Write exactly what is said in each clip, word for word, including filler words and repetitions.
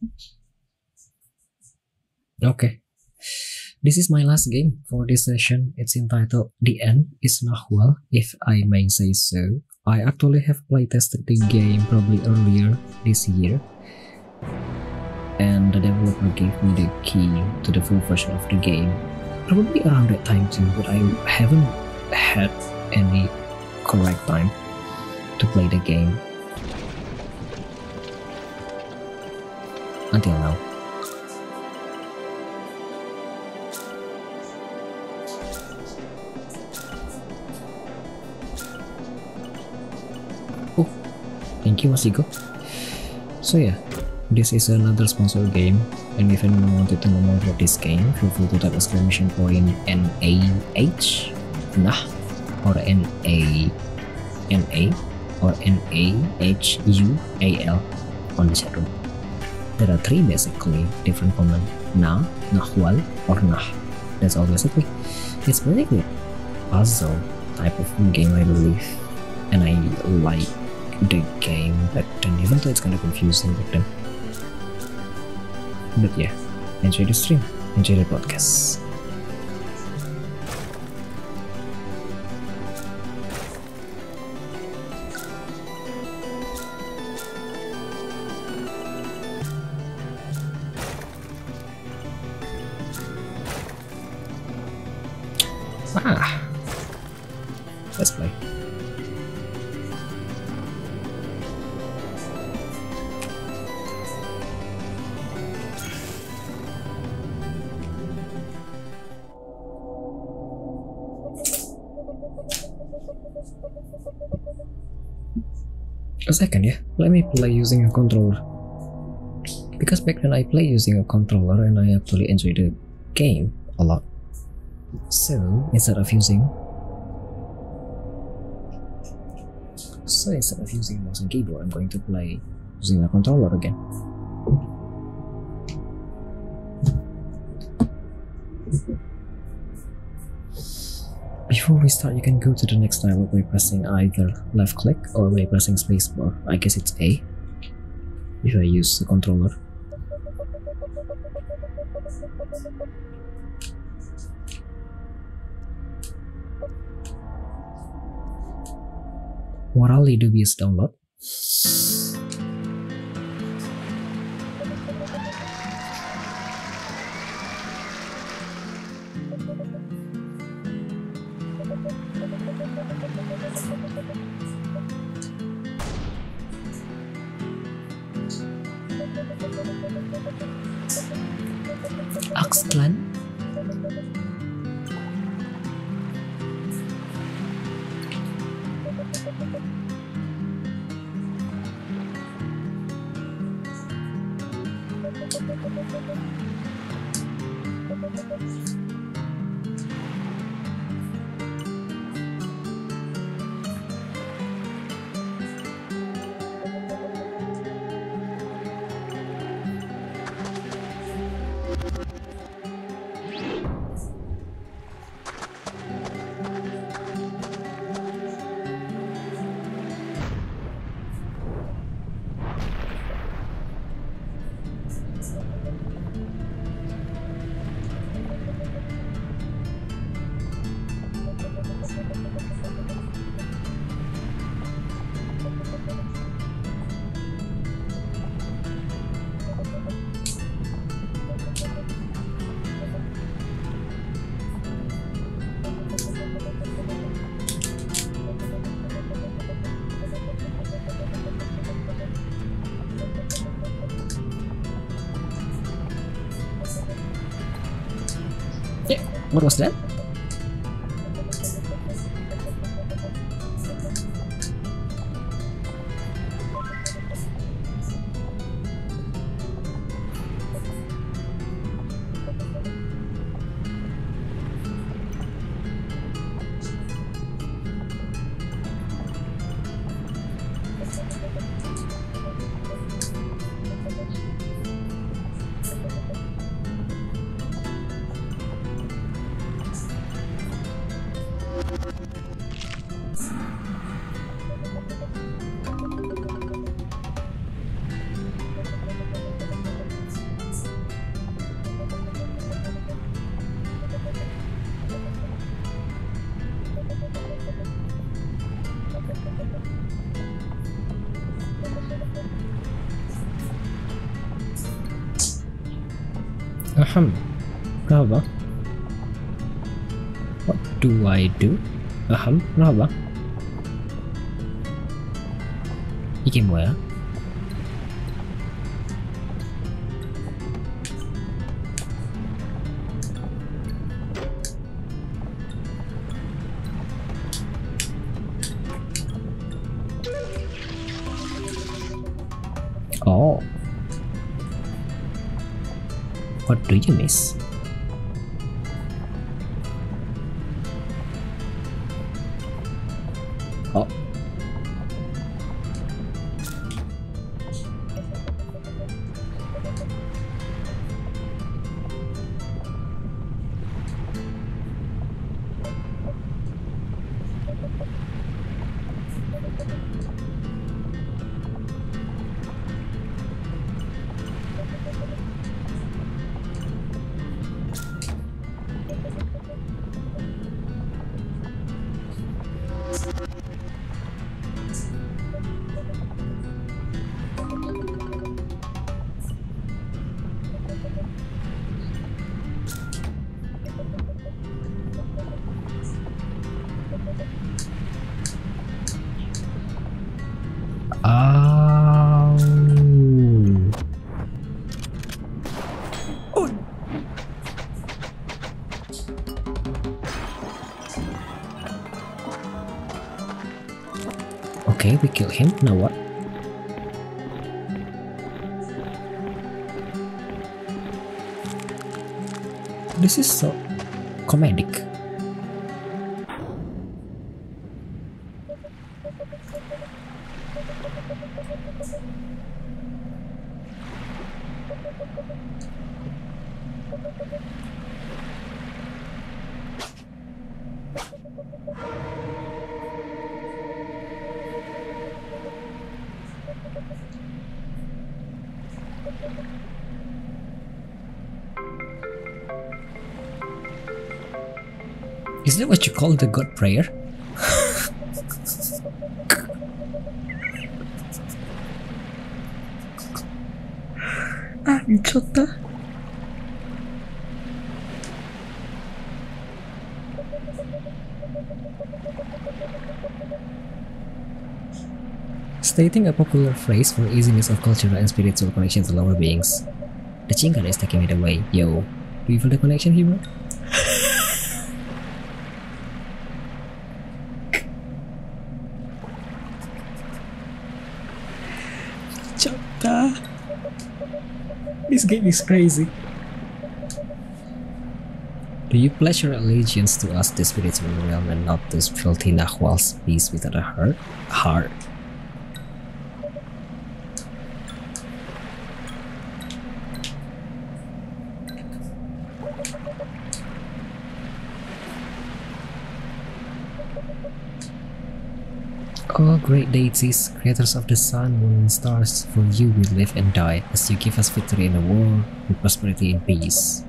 Okay, this is my last game for this session. It's entitled The End is Nahual, if I may say so. I actually have playtested the game probably earlier this year, and the developer gave me the key to the full version of the game probably around that time too, but I haven't had any correct time to play the game until now. Oh, thank you, Masigo. So yeah, this is another sponsored game, and if anyone wanted to know more about this game, feel free to type exclamation point N A H, nah, or N A N A, or N A H U A L on the chat room. There are three basically different commands: na, nahual, or nah. That's all basically. It's basically a puzzle type of game, I believe, and I like the game back then, even though it's kind of confusing back then. But yeah, enjoy the stream, enjoy the podcast. Ah, let's play. A second, yeah. Let me play using a controller. Because back then I play using a controller and I actually enjoy the game a lot. So instead of using so instead of using mouse and keyboard, I'm going to play using a controller again. Before we start, you can go to the next dialog by pressing either left click or by pressing spacebar. I guess it's A if I use the controller. Morally dubious download. Axtlan. Yeah, what was that? Ahem. Kenapa? What do I do? Ahem. Kenapa? Iki mo ya? Oh. What do you miss? Oh. Oh. Oh. Okay, we killed him. Now what? This is so comedic. Is that what you call the God prayer? Ah, Chota. Stating a popular phrase for easiness of cultural and spiritual connection to lower beings. The Chingan is taking it away. Yo, do you feel the connection here, bro? Chota. This game is crazy. Do you pledge your allegiance to us, the spiritual realm, and not those filthy Nahual's beast without a heart? Heart. Oh, great deities, creators of the sun, moon, and stars, for you we live and die, as you give us victory in the war, and prosperity and peace.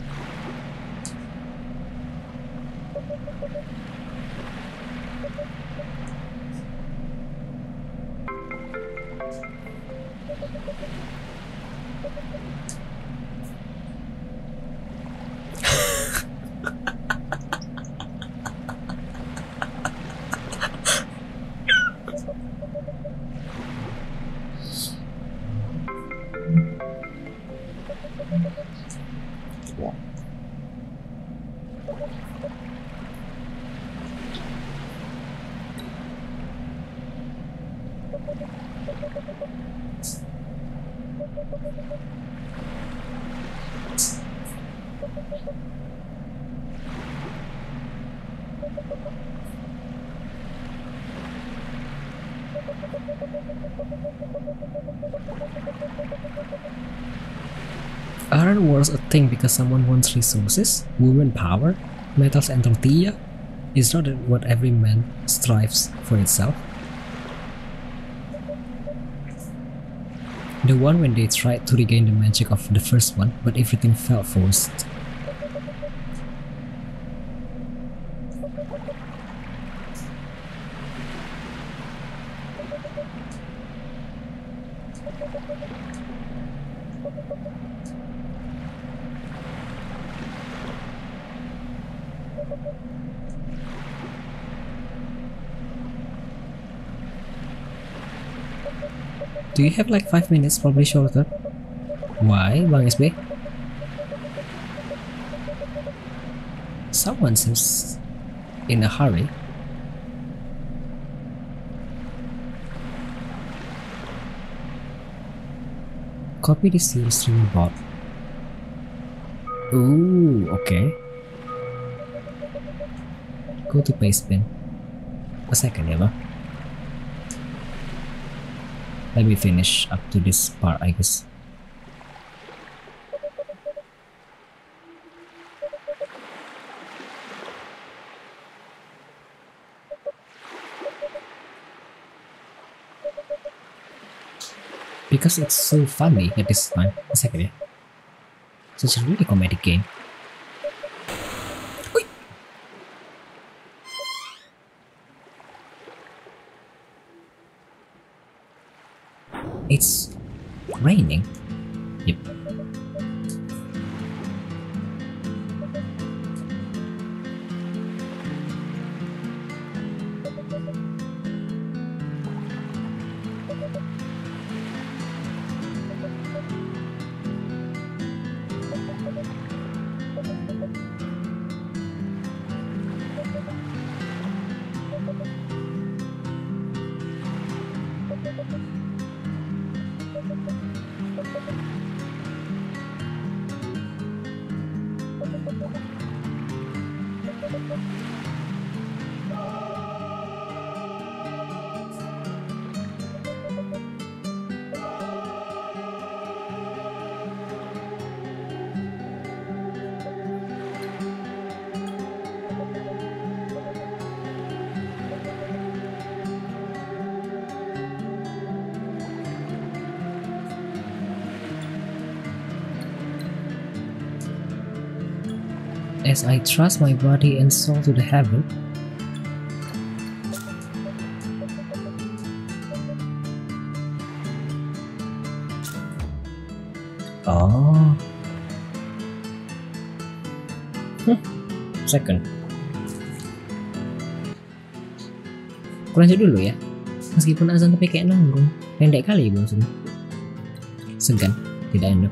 Aren't wars a thing because someone wants resources, women power, metals and tortilla? Is not that what every man strives for itself? The one when they tried to regain the magic of the first one, but everything felt forced. Do you have like five minutes? Probably shorter. Why, Bang S B? Someone seems in a hurry. Copy this to your streaming bot. Ooh, okay. Go to pastebin. A second, ya, Bang. Let me finish up to this part, I guess. Because it's so funny at this time. A second, yeah. So it's a really comedic game. Oi! It's raining. Yep. As I trust my body and soul to the heaven, oh, hmm. Second, aku lanjut dulu ya. Meskipun azan tapi kayak nanggung, pendek kali bang sini. Segan, tidak enak.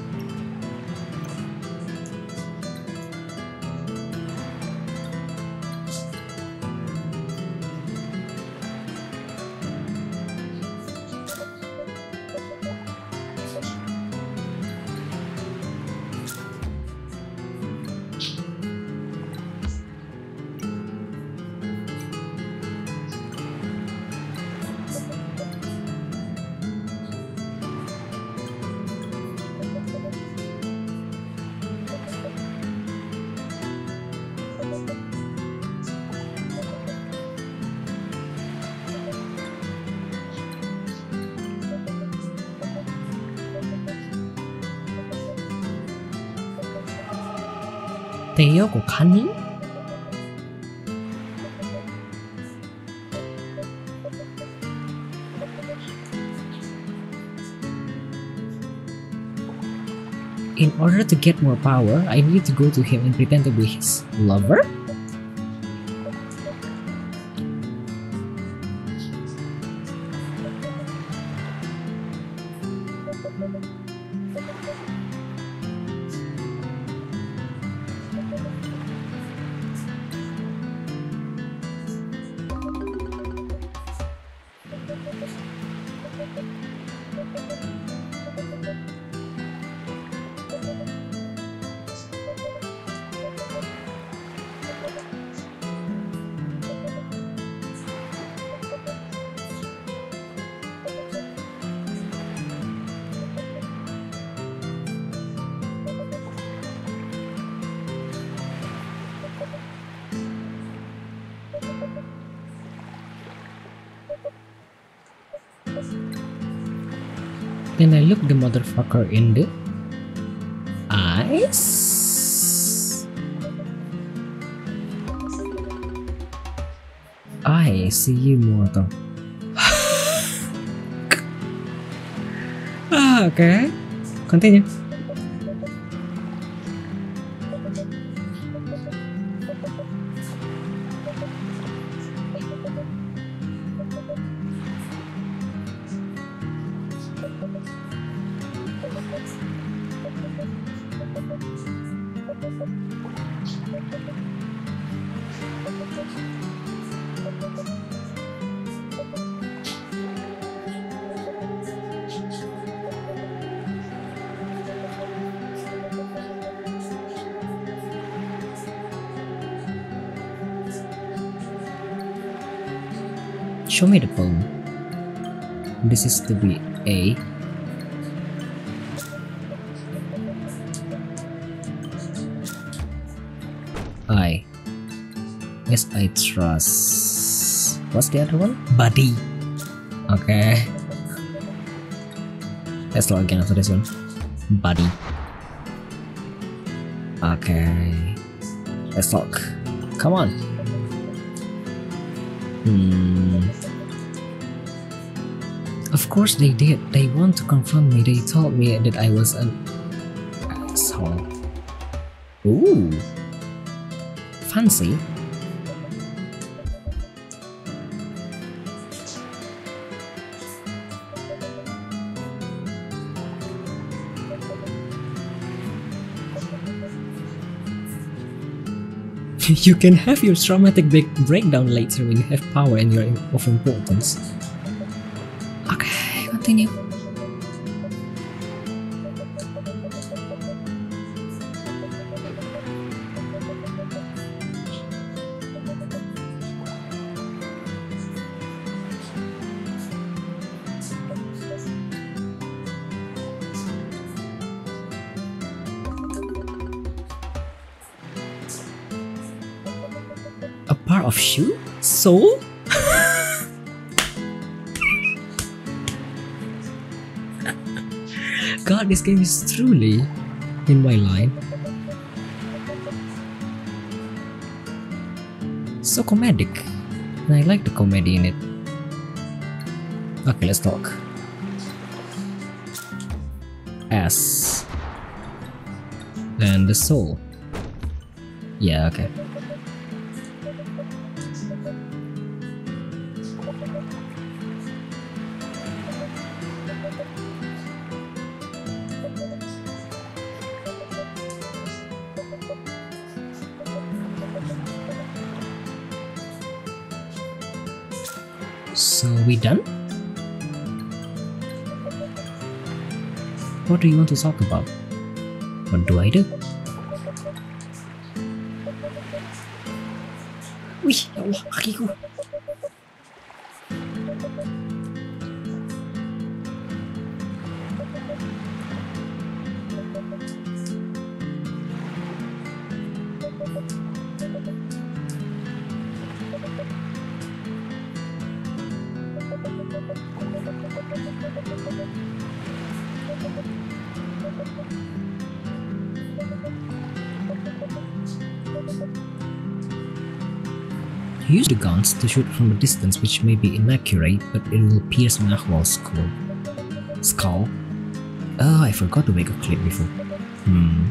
Theo của Khánh. In order to get more power, I need to go to him and pretend to be his lover? Then I look the motherfucker in the eyes. I see you, mortal. Ah, okay. Continue. Show me the poem. This is to be A. I. Yes, I trust. What's the other one? Buddy. Okay. Let's log again after this one. Buddy. Okay. Let's talk. Come on. Hmm. Of course they did. They want to confront me. They told me that I was an asshole. Ooh. Fancy. You can have your traumatic break breakdown later when you have power and you're of importance. Okay, continue. A part of shoe? Soul? God, this game is truly in my line. So comedic. And I like the comedy in it. Okay, let's talk. S. And the soul. Yeah, okay. So we done? What do you want to talk about? What do I do? Wih, ya Allah, kakiku. Use the guns to shoot from a distance, which may be inaccurate, but it will pierce Nahual's skull. Skull? Oh, I forgot to make a clip before. Hmm.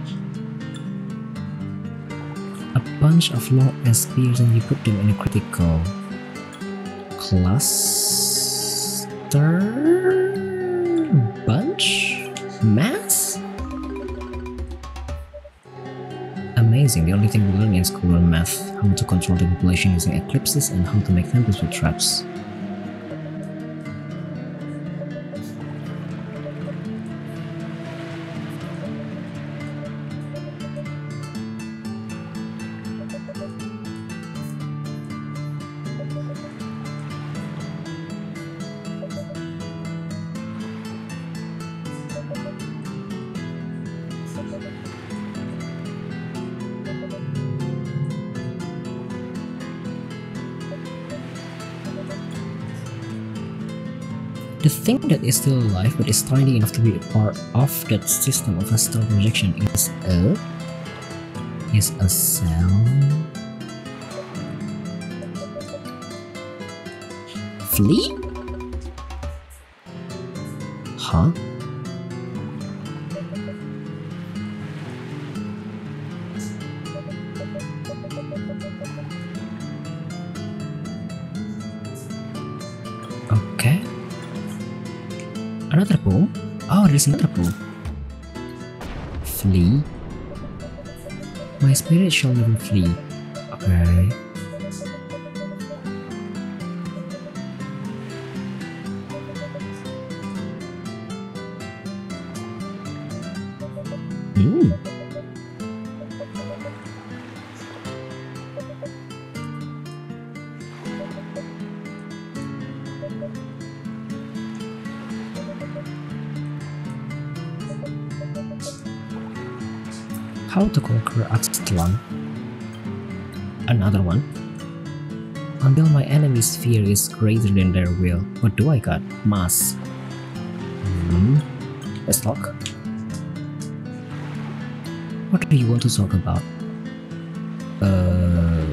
A bunch of long ass spears and you put them in a critical cluster bunch mass. Amazing. The only thing we learn in school was math, how to control the population using eclipses and how to make temples with traps. The thing that is still alive but is tiny enough to be a part of that system of astral projection is a is a cell. Flea? Huh? Okay. Another pool? Oh, there's another pool. Flea. My spirit shall never flee. Okay. Hmm. How to conquer Aztlan? Another one? Until my enemy's fear is greater than their will. What do I got? Mass. Hmm. Let's talk. What do you want to talk about? Uh...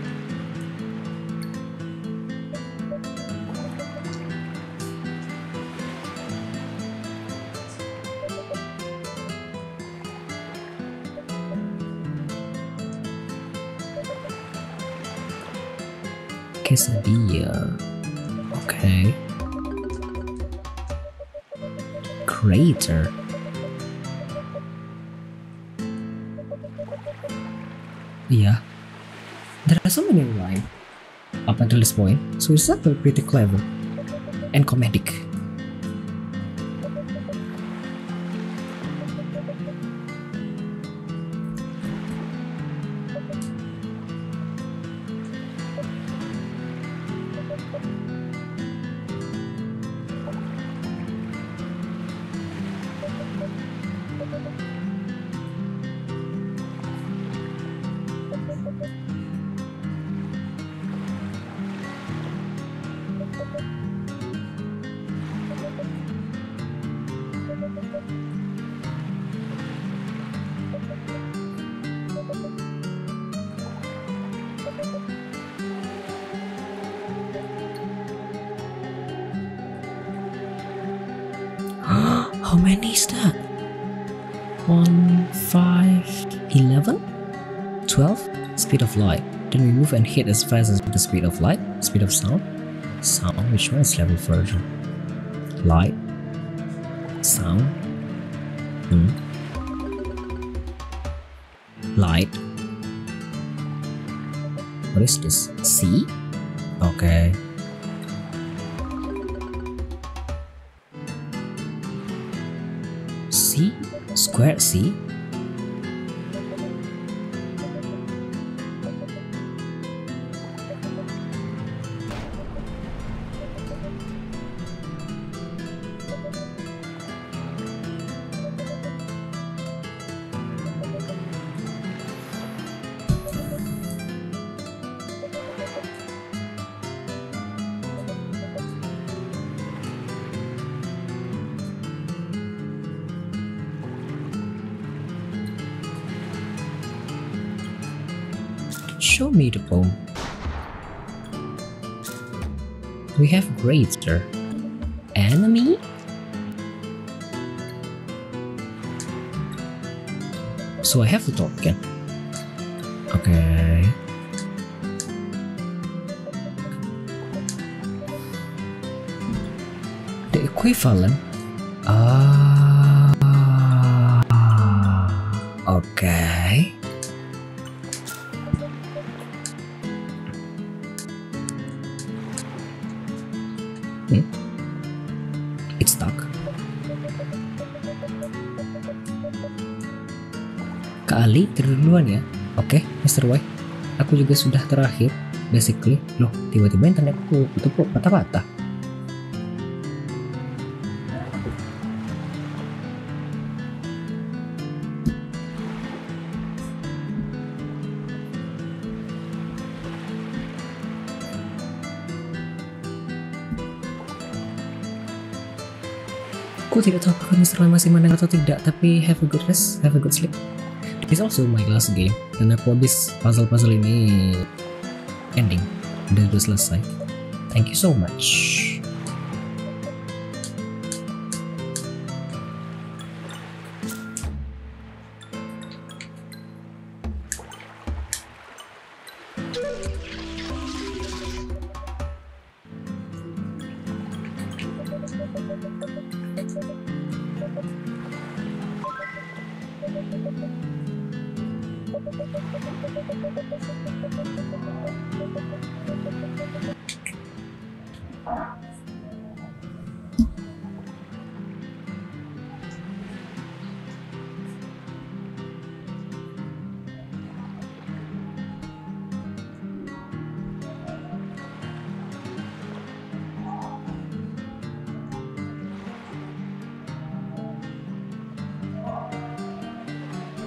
Quesadilla. Okay. Crater. Yeah. There are so many rhyme up until this point, so it's actually pretty clever and comedic. How many is that? one, five, eleven? twelve? Speed of light. Then we move and hit as fast as the speed of light. Speed of sound? Sound, which one is level further? Light? Sound? Hmm. Light? What is this? C? Okay. C? Square C? Show me the poem. We have greater enemy. So I have to talk again. Okay. The equivalent. Ah. Okay. Hmm? It's stuck. Kak Ali tidur duluan ya. Oke, okay, mister Y. Aku juga sudah terakhir. Basically, loh, tiba-tiba internetku itu patah-patah. Aku tidak tahu apakah mister Y masih mendengar atau tidak, tapi have a good rest, have a good sleep. This is also my last game, dan aku habis puzzle-puzzle ini ending, udah udah selesai. Thank you so much.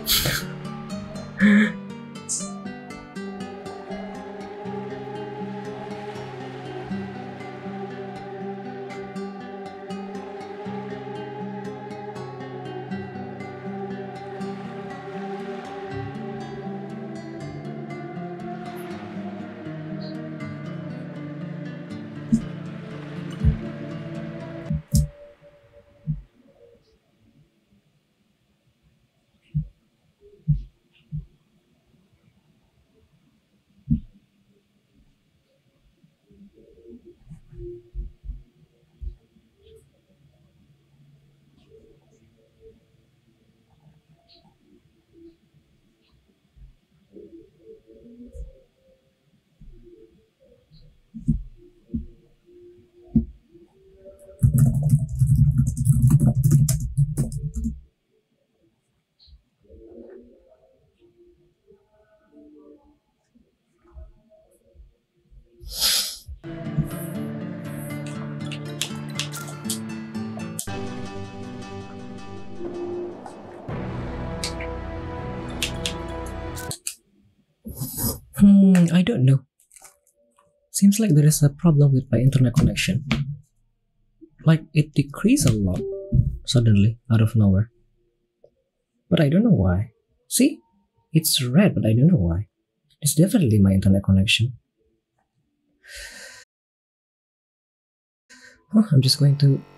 Hmm, I don't know. Seems like there is a problem with my internet connection. Like it decreased a lot suddenly out of nowhere. But I don't know why. See? It's red, but I don't know why. It's definitely my internet connection. Oh, I'm just going to